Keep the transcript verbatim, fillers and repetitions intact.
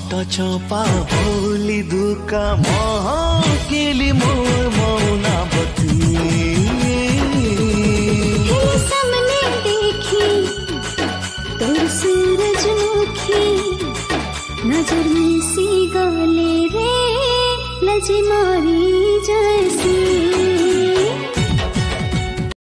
पट चंपा होली दुका महकिली मोर मौनावती सामने देखी तोर सूरजमुखी नजर में सी गले रे लजी मारी जैसी